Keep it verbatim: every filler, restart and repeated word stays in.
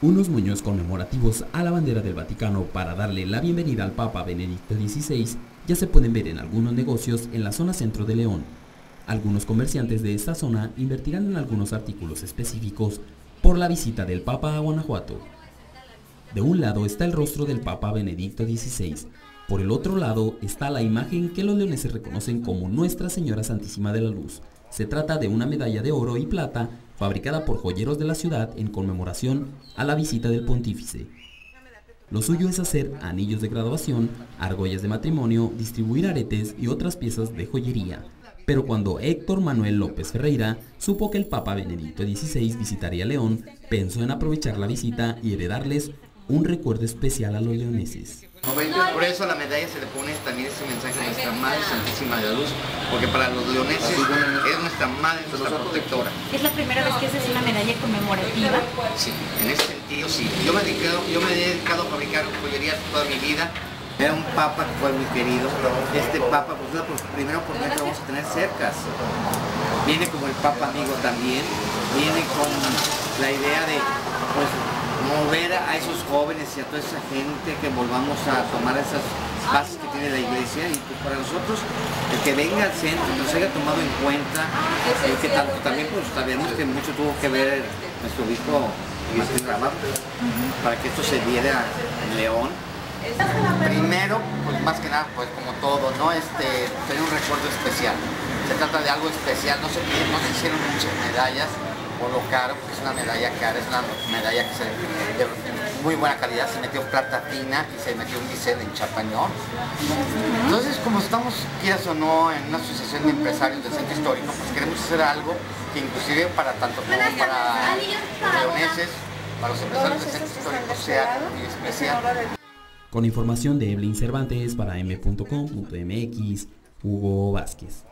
Unos moños conmemorativos a la bandera del Vaticano para darle la bienvenida al Papa Benedicto dieciséis ya se pueden ver en algunos negocios en la zona centro de León. Algunos comerciantes de esta zona invertirán en algunos artículos específicos por la visita del Papa a Guanajuato. De un lado está el rostro del Papa Benedicto dieciséis, por el otro lado está la imagen que los leoneses reconocen como Nuestra Señora Santísima de la Luz. Se trata de una medalla de oro y plata fabricada por joyeros de la ciudad en conmemoración a la visita del pontífice. Lo suyo es hacer anillos de graduación, argollas de matrimonio, distribuir aretes y otras piezas de joyería. Pero cuando Héctor Manuel López Ferreira supo que el Papa Benedicto dieciséis visitaría León, pensó en aprovechar la visita y heredarles un recuerdo especial a los leoneses. Por eso a la medalla se le pone también ese mensaje de nuestra Madre Santísima de la Luz, porque para los leoneses es nuestra Madre, nuestra protectora. ¿Es la primera vez que haces una medalla conmemorativa? Sí, en ese sentido sí. Yo me, dedicado, yo me he dedicado a fabricar joyería toda mi vida. Era un papa que fue muy querido. Este papa, pues la primera oportunidad que vamos a tener cercas. Viene como el papa amigo también, viene con la idea de pues, mover a esos jóvenes y a toda esa gente que volvamos a tomar esas bases que tiene la iglesia, y pues para nosotros el que venga al centro, que nos haya tomado en cuenta, el que tanto también pues sabemos que mucho tuvo que ver nuestro obispo para que esto se diera en León. Primero, pues más que nada, pues como todo, ¿no? Este, tener un recuerdo especial. Se trata de algo especial, no se, no se hicieron muchas medallas por lo caro, porque es una medalla cara, es una medalla que se de muy buena calidad, se metió plata fina y se metió un diseño en champañón. Entonces, como estamos, quieras o no, en una asociación de empresarios del centro histórico, pues queremos hacer algo que inclusive para tanto como para los leoneses, para los empresarios del centro histórico sea muy especial. Con información de Evelyn Cervantes para m punto com punto m x, Hugo Vázquez.